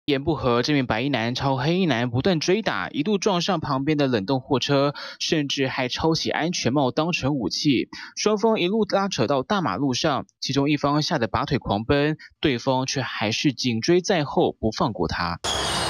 言不合，这名白衣男朝黑衣男不断追打，一度撞上旁边的冷冻货车，甚至还抄起安全帽当成武器。双方一路拉扯到大马路上，其中一方吓得拔腿狂奔，对方却还是紧追在后，不放过他。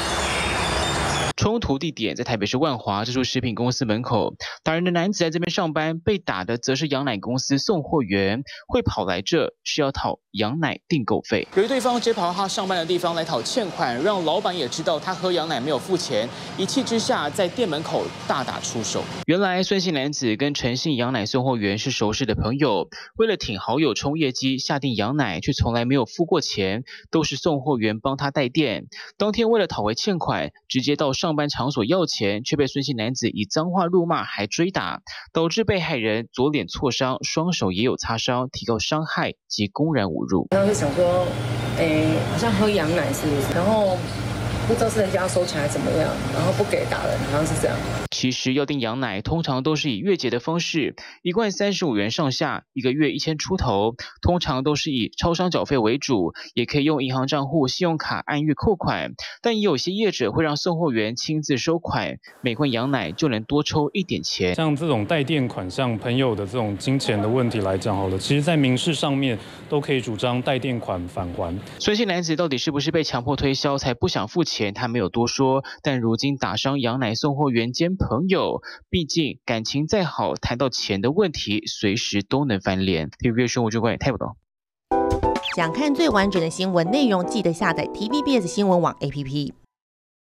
冲突地点在台北市万华这处食品公司门口，打人的男子在这边上班，被打的则是羊奶公司送货员，会跑来这是要讨羊奶订购费。由于对方直接跑到他上班的地方来讨欠款，让老板也知道他喝羊奶没有付钱，一气之下在店门口大打出手。原来孙姓男子跟陈姓羊奶送货员是熟识的朋友，为了挺好友冲业绩，下订羊奶却从来没有付过钱，都是送货员帮他带电。当天为了讨回欠款，直接到上班场所要钱，却被孙姓男子以脏话辱骂，还追打，导致被害人左脸挫伤，双手也有擦伤，提告伤害及公然侮辱。 然后就想说，好像喝羊奶是不是？然后不知道是人家收起来怎么样，然后不给打人，好像是这样。 其实要订羊奶，通常都是以月结的方式，一罐35元上下，一个月1000出头，通常都是以超商缴费为主，也可以用银行账户、信用卡按月扣款。但也有些业者会让送货员亲自收款，每罐羊奶就能多抽一点钱。 像这种代垫款项朋友的这种金钱的问题来讲好了，其实在民事上面都可以主张代垫款返还。 孙姓男子到底是不是被强迫推销才不想付钱，他没有多说，但如今打伤羊奶送货员兼朋友，毕竟感情再好，谈到钱的问题，随时都能翻脸。TVBS 新闻主管太不懂。 想看最完整的新闻内容，记得下载 TVBS 新闻网 APP。